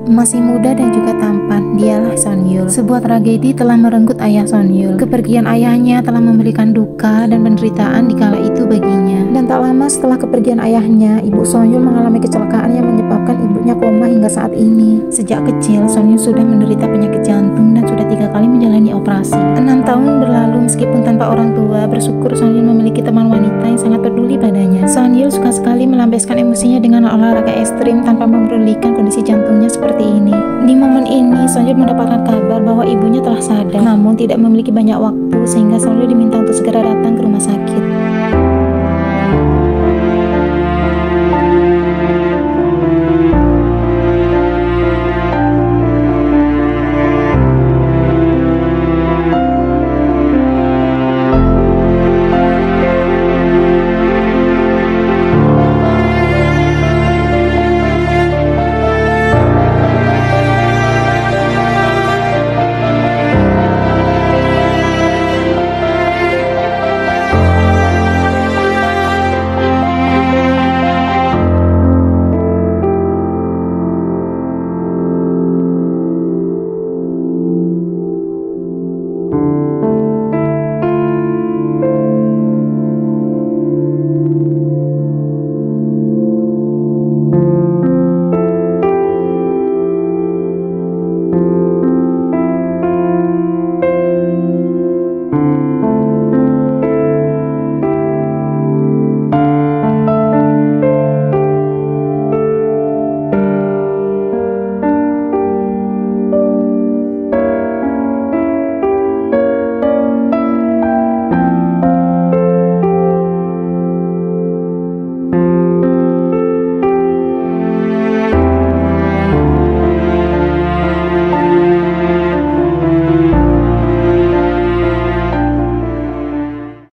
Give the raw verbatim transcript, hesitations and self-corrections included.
Masih muda dan juga tampan, dialah Son Yul. Sebuah tragedi telah merenggut ayah Son Yul. Kepergian ayahnya telah memberikan duka dan penderitaan di kala itu baginya. Dan tak lama setelah kepergian ayahnya, ibu Son Yul mengalami kecelakaan yang menyebabkan ibunya koma hingga saat ini. Sejak kecil, Son Yul sudah menderita penyakit jantung dan sudah tiga kali menjalani operasi. Enam tahun berlalu meskipun tanpa orang tua, bersyukur Son Yul memiliki teman wanita yang sangat peduli padanya. Son Yul suka sekali melampiaskan emosinya dengan olahraga ekstrim tanpa mempedulikan kondisi jantungnya seperti ini. Di momen ini, Son Yul mendapatkan kabar bahwa ibunya telah sadar, namun tidak memiliki banyak waktu sehingga Son Yul diminta untuk segera datang ke rumah sakit.